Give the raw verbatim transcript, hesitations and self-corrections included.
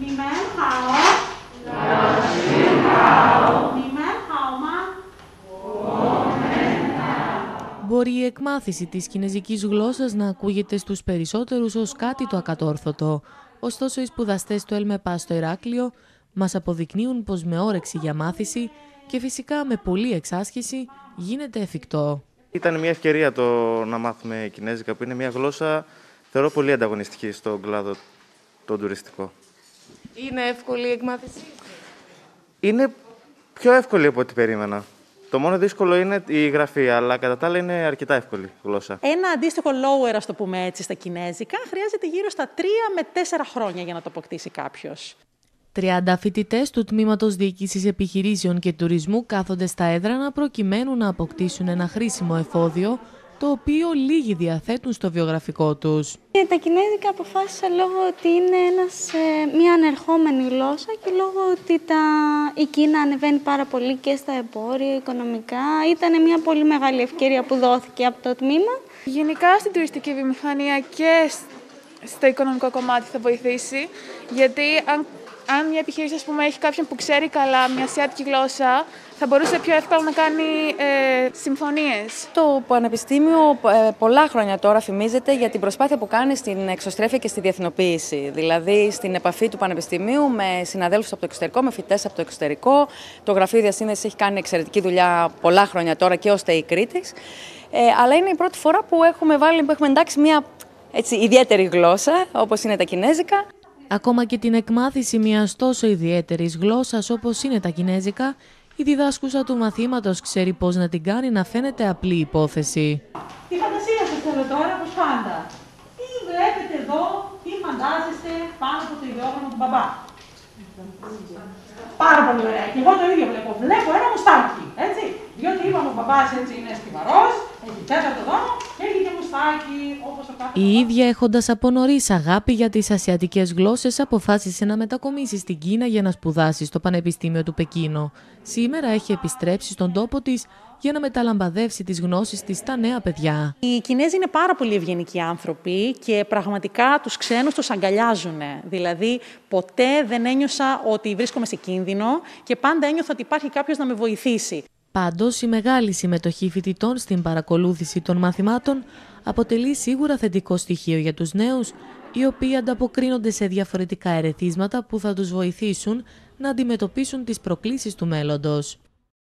Μπορεί η εκμάθηση της κινεζικής γλώσσας να ακούγεται στους περισσότερους ως κάτι το ακατόρθωτο. Ωστόσο, οι σπουδαστές του ΕΛΜΕΠΑ στο Ηράκλειο μας αποδεικνύουν πως με όρεξη για μάθηση και φυσικά με πολλή εξάσκηση γίνεται εφικτό. Ήταν μια ευκαιρία το να μάθουμε κινέζικα, που είναι μια γλώσσα, θεωρώ, πολύ ανταγωνιστική στον κλάδο τον τουριστικό. Είναι εύκολη η εκμάθηση? Είναι πιο εύκολη από ό,τι περίμενα. Το μόνο δύσκολο είναι η γραφή, αλλά κατά τα άλλα είναι αρκετά εύκολη γλώσσα. Ένα αντίστοιχο lower, ας το πούμε έτσι, στα κινέζικα, χρειάζεται γύρω στα τρία με τέσσερα χρόνια για να το αποκτήσει κάποιος. τριάντα φοιτητές του Τμήματος Διοίκησης Επιχειρήσεων και Τουρισμού κάθονται στα έδρανα προκειμένου να αποκτήσουν ένα χρήσιμο εφόδιο, το οποίο λίγοι διαθέτουν στο βιογραφικό τους. Για τα κινέζικα αποφάσισα λόγω ότι είναι ένας, ε, μια ανερχόμενη γλώσσα και λόγω ότι τα, η Κίνα ανεβαίνει πάρα πολύ και στα εμπόρια, οικονομικά. Ήταν μια πολύ μεγάλη ευκαιρία που δόθηκε από το τμήμα. Γενικά στην τουριστική βιομηχανία και στο οικονομικό κομμάτι θα βοηθήσει, γιατί αν Αν μια επιχείρηση, ας πούμε, έχει κάποιον που ξέρει καλά μια ασιάτικη γλώσσα, θα μπορούσε πιο εύκολα να κάνει ε, συμφωνίες. Το Πανεπιστήμιο ε, πολλά χρόνια τώρα φημίζεται για την προσπάθεια που κάνει στην εξωστρέφεια και στη διεθνοποίηση. Δηλαδή στην επαφή του Πανεπιστημίου με συναδέλφους από το εξωτερικό, με φοιτητές από το εξωτερικό. Το Γραφείο Διασύνδεσης έχει κάνει εξαιρετική δουλειά πολλά χρόνια τώρα και ως ΤΕΙ Κρήτης. Ε, αλλά είναι η πρώτη φορά που έχουμε, βάλει, που έχουμε εντάξει μια έτσι, ιδιαίτερη γλώσσα, όπως είναι τα κινέζικα. Ακόμα και την εκμάθηση μιας τόσο ιδιαίτερης γλώσσας όπως είναι τα κινέζικα, η διδάσκουσα του μαθήματος ξέρει πώς να την κάνει να φαίνεται απλή υπόθεση. Τη φαντασία σας θέλω τώρα, όπως πάντα. Τι βλέπετε εδώ, τι φαντάζεστε πάνω από το ιδιόγραμμα του μπαμπά? Πάρα πολύ ωραία. Και εγώ το ίδιο βλέπω. Βλέπω ένα μουστάκι, έτσι. Διότι είπαμε ο μπαμπάς έτσι είναι στιβαρός, έχει τέταρτο δόνο και έχει και μουστάκι όπως ο κάθε. Η ίδια, έχοντας από νωρίς αγάπη για τις ασιατικές γλώσσες, αποφάσισε να μετακομίσει στην Κίνα για να σπουδάσει στο Πανεπιστήμιο του Πεκίνο. Σήμερα έχει επιστρέψει στον τόπο της για να μεταλαμπαδεύσει τις γνώσεις της στα νέα παιδιά. Οι Κινέζοι είναι πάρα πολύ ευγενικοί άνθρωποι και πραγματικά τους ξένους τους αγκαλιάζουν. Δηλαδή, ποτέ δεν ένιωσα ότι βρίσκομαι σε κίνδυνο και πάντα ένιωθα ότι υπάρχει κάποιος να με βοηθήσει. Πάντως, η μεγάλη συμμετοχή φοιτητών στην παρακολούθηση των μαθημάτων αποτελεί σίγουρα θετικό στοιχείο για τους νέους, οι οποίοι ανταποκρίνονται σε διαφορετικά ερεθίσματα που θα τους βοηθήσουν να αντιμετωπίσουν τις προκλήσεις του μέλλοντος.